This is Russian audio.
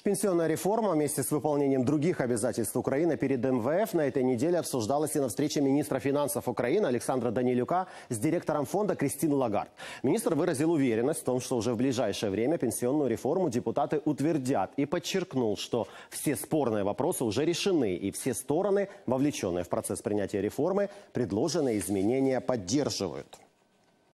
Пенсионная реформа вместе с выполнением других обязательств Украины перед МВФ на этой неделе обсуждалась и на встрече министра финансов Украины Александра Данилюка с директором фонда Кристин Лагард. Министр выразил уверенность в том, что уже в ближайшее время пенсионную реформу депутаты утвердят, и подчеркнул, что все спорные вопросы уже решены и все стороны, вовлеченные в процесс принятия реформы, предложенные изменения поддерживают.